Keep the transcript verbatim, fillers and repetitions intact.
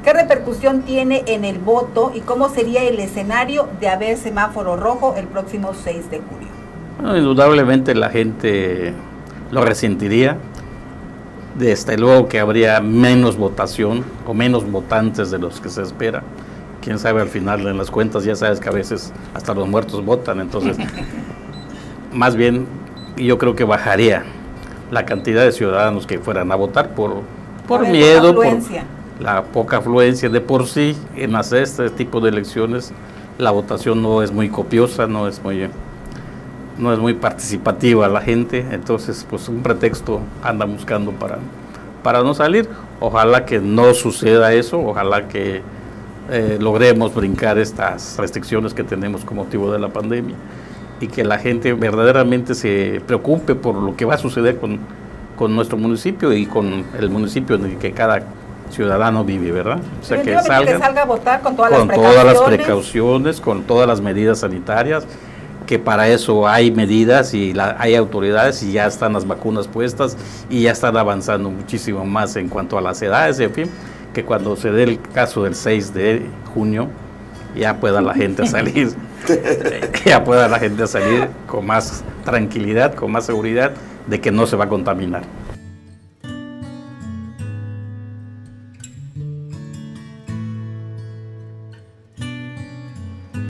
¿Qué repercusión tiene en el voto y cómo sería el escenario de haber semáforo rojo el próximo seis de julio? Bueno, indudablemente la gente lo resentiría. Desde luego que habría menos votación o menos votantes de los que se espera. Quién sabe, al final en las cuentas ya sabes que a veces hasta los muertos votan, entonces más bien yo creo que bajaría la cantidad de ciudadanos que fueran a votar por, por miedo, por la poca afluencia. De por sí en hacer este tipo de elecciones la votación no es muy copiosa, no es muy no es muy participativa la gente, entonces pues un pretexto anda buscando para, para no salir. Ojalá que no suceda eso, ojalá que eh, logremos brincar estas restricciones que tenemos con motivo de la pandemia y que la gente verdaderamente se preocupe por lo que va a suceder con, con nuestro municipio y con el municipio en el que cada ciudadano vive, ¿verdad? O sea, que salga, que salga a votar con todas con las todas las precauciones, con todas las medidas sanitarias, que para eso hay medidas y la, hay autoridades y ya están las vacunas puestas y ya están avanzando muchísimo más en cuanto a las edades, en fin, que cuando se dé el caso del seis de junio ya pueda la gente salir, ya pueda la gente salir con más tranquilidad, con más seguridad de que no se va a contaminar.